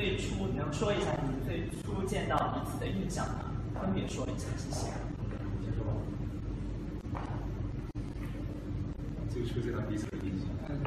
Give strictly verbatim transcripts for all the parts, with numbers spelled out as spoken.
最初，你能说一下你们最初见到彼此的印象吗？分别说一下，谢谢。 最初见到彼此的印象，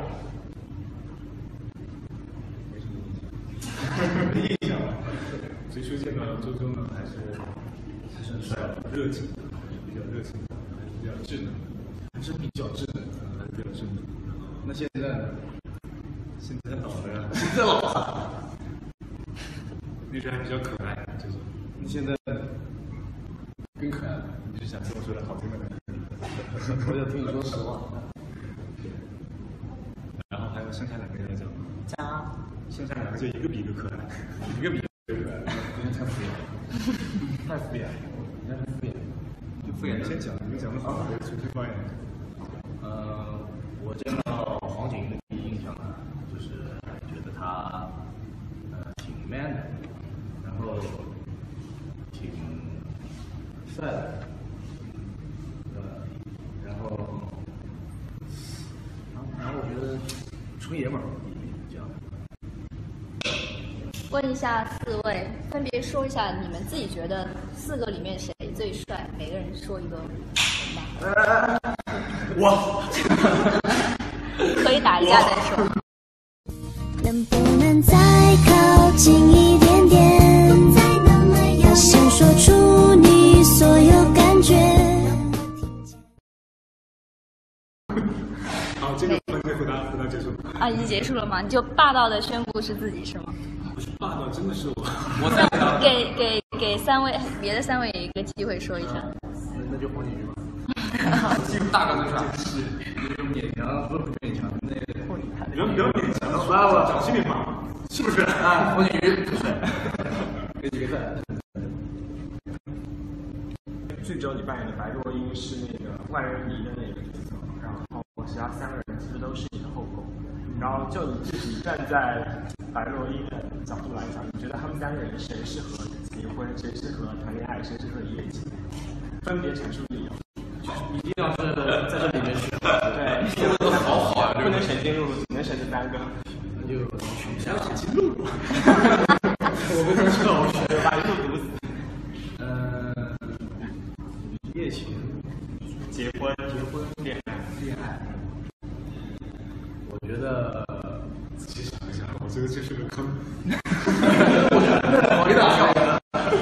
没什么印象，没印象吧？最初见到周周呢，还是还是很帅的，热情的，还是比较热情的，还是比较智能的，还是比较智能的，还是比较智能的。那现在呢？现在老了呀，现在老了。那时候还比较可爱，就是。你现在更可爱了，你是想听我说点好听的吗？我想听你说实话。然后还有剩下两个人来讲， 加剩下两个就一个比一个可爱，一个比一个可爱，有点太敷衍了，太敷衍了，应该是敷衍，就敷衍。你先讲，你讲的好，我随便发言。 呃，我见到黄景瑜的第一印象呢，就是觉得他呃挺 man 的，然后挺帅的，呃，然后然后我觉得纯爷们儿这样。 问一下四位，分别说一下你们自己觉得四个里面谁最帅？每个人说一个人吧。 我可以打一架再说。 能不能再靠近一点点？我想说出你所有感觉。 好，这个环节回答回答结束。 啊，已经结束了吗？你就霸道的宣布是自己是吗？ 不是霸道，真的是我。 我在给给给三位别的三位有一个机会说一下。 那那就黄景瑜吧。进入大纲的是是，勉强不是勉强，那个不要不要勉强， 来我找心里话， 是不是啊？黄景瑜不是，给几个赞。 最终你扮演的白若英是那个万人迷的那个角色，然后其他三个人其实都是你的后宫，然后就你自己站在白若英的角度来讲，你觉得他们三个人谁适合结婚，谁适合谈恋爱，谁适合一夜情？分别阐述理由。 一定要是在这里面选， 对， 说的好好啊， 不能选进入，只能选这三个。 那就选一下进入。 我不能说，我选把一路堵死。 呃，一夜情， 结婚， 结婚， 恋爱， 恋爱。我觉得仔细想一想，我觉得这是个坑。 我给打掉。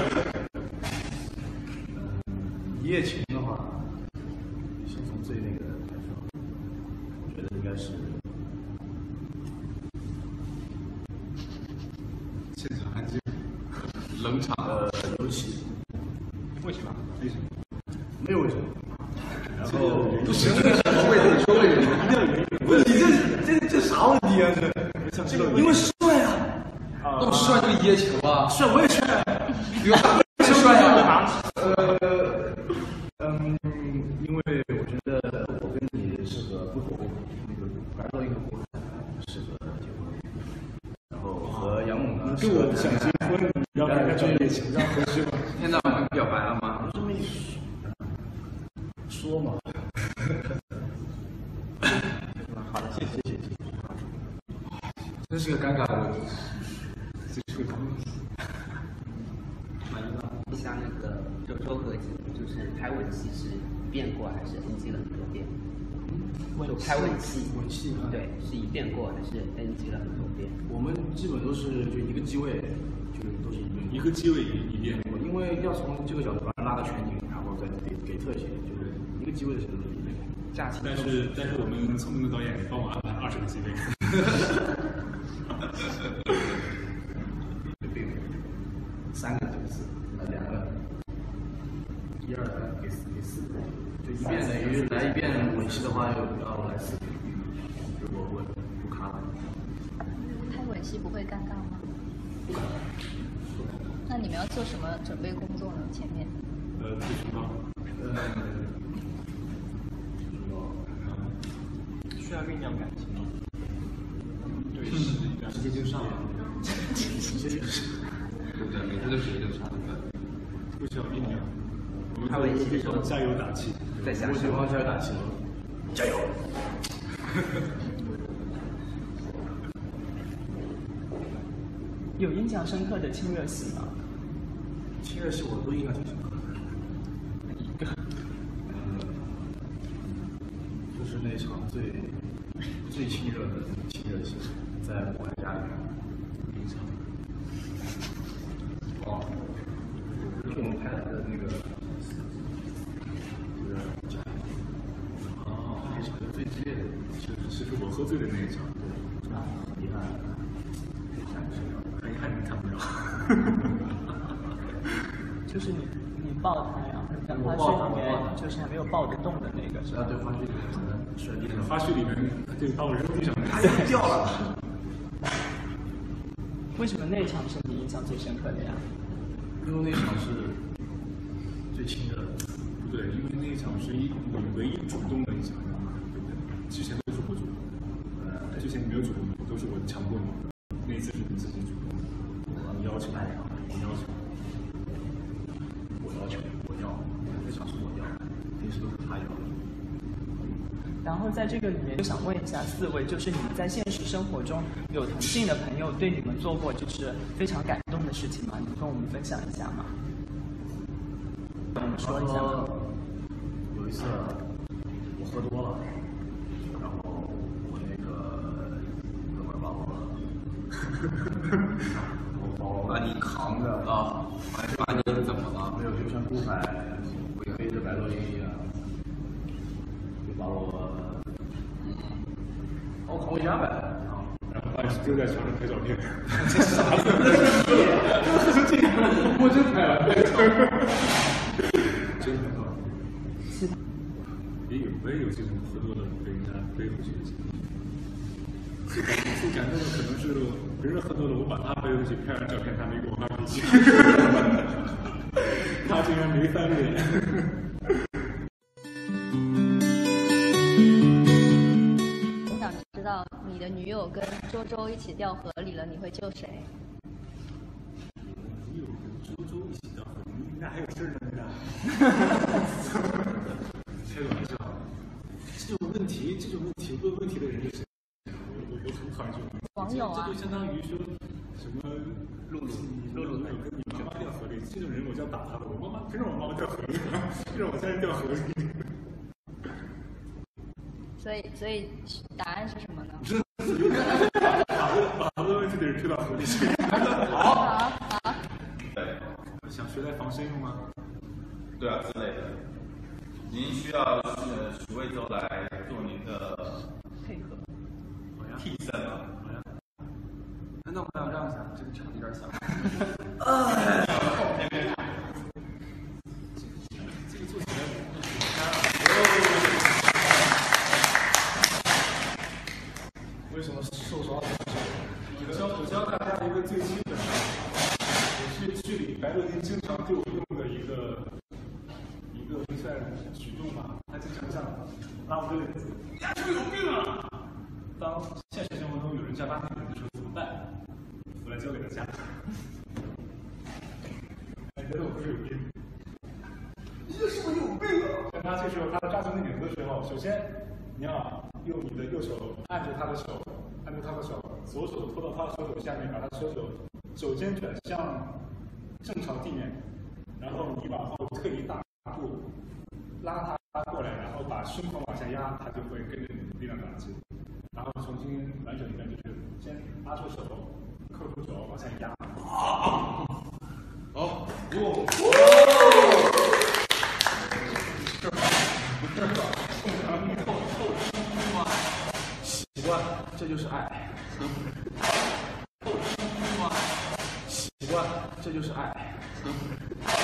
一夜情的话，先从最那个来说，我觉得应该是现场安静， 冷场的游戏。 为什么？ 为什么？ 没有为什么。然后不行，为什么？为什么说为什么？ 不是你这这这啥问题啊？这这个因为帅啊，那么帅就一夜情吧？帅我也帅，有啥不帅啊？呃。嗯，因为我觉得我跟你适合不同，那个白若英和胡海适合结婚，然后和杨猛呢， 跟我想结婚，让大家去夜情，这样合适吗？ 现在我们表白了吗？这么一说嘛。 好的，谢谢谢谢。 真是个尴尬的问题。 这是个问题。 满意吗？像那个周周和景，就是拍吻戏是变过还是 N G 了很多遍？就拍吻戏， 吻戏对，是一变过还是 N G 了很多遍？ 我们基本都是就一个机位，就都是一遍一个机位一遍。 因为要从这个角度把它拉到全景，然后再给给特写，就是一个机位的时候都是一遍。 假期。 但是但是我们聪明的导演帮我安排二十个机位。 三个给四，呃，两个，一二三给四给四个，就一遍等于来一遍吻戏的话，要要来四遍。如果不不卡了， 拍吻戏不会尴尬吗？ 不尴尬。 那你们要做什么准备工作呢？前面？ 呃，自寻吗？ 呃， 需要酝酿感情吗？ 对， 直接就上了，直接就上。对，每次都直接就上了。 不需要酝酿。我们会对对方加油打气。 在想对方加油打气，加油！ 有印象深刻的亲热戏吗？ 亲热戏我都印象挺深刻的。 一个， 嗯，就是那场最最亲热的亲热戏，在我家里面那一场。哦，就是我们拍的那个，就是家里。哦，那场最激烈的，是是我喝醉的那一场，对，很遗憾，很遗憾你看不了。 就是你你抱他呀，在花絮里面就是还没有抱得动的那个是吧？ 啊，对，花絮里面可能顺利的，花絮里面他就把我扔地上，哎呀，掉了。 为什么那场是你印象最深刻的呀？ 因为那场是最亲热的，不对，因为那一场是一你唯一主动的一场，对不对？之前都是我主动，呃，之前你没有主动，都是我强迫你的，那一次是你自己主动，你要求，你要求。我要求，我要，那场是我要，平时都是他要。 然后在这个里面，就想问一下四位，就是你们在现实生活中有同性的朋友对你们做过就是非常感动的事情吗？你跟我们分享一下吗？跟我们说一下吗？ 有一次我喝多了，然后我那个哥们儿把我，我把你扛着啊，把你怎么了？没有，就像顾海背着白洛英一样，就把我，把我扛回家呗，啊，然后把你丢在床上拍照片，这啥子？这个我真拍了，真的吗？也有，我也有这种喝多了被人家背回去的经历。最最感动的可能是别人喝多了，我把他背回去拍完照片，他没给我发脾气，他竟然没翻脸。 我想知道你的女友跟周周一起掉河里了，你会救谁？ 女友跟周周一起掉河里，你俩还有事儿呢？开个玩笑，这种问题，这种问题问问题的人是谁？我我我很讨厌这种问题。 网友啊。 这就相当于说什么露露露露跟你妈妈掉河里，这种人我就要打他的。我妈妈谁让我妈妈掉河里了？谁让我家人掉河里？ 所以所以答案是什么呢？ 把把问问题的人推到河里去。 好，好，好。 对， 想学来防身用吗？ 对啊，之类的。您需要呃许魏洲来做您的配合， 替身吗？ 那我们要这样想，这个场有点小。 这个做起来为什么受伤？我教我教大家一个最基本的，也是剧里白洛英经常对我用的一个一个不算举动吧。他经常这样拉我的领子，呀，这个有病啊！当现实生活中有人这样拉你的时候怎么办？我来教给大家。哎，觉得我不是有病？你这是不是有病啊？当他这时候他抓住那领子的时候，首先你要用你的右手按住他的手，按住他的手，左手拖到他的手肘下面，把他手肘手尖转向正朝地面，然后你往后退一大步，拉他过来，然后把胸口往下压，他就会跟着你的力量打击。然后重新完整一遍，就是先拉出手，扣住手，往下压。啊！好，哦，习惯，这就是爱。习惯，这就是爱。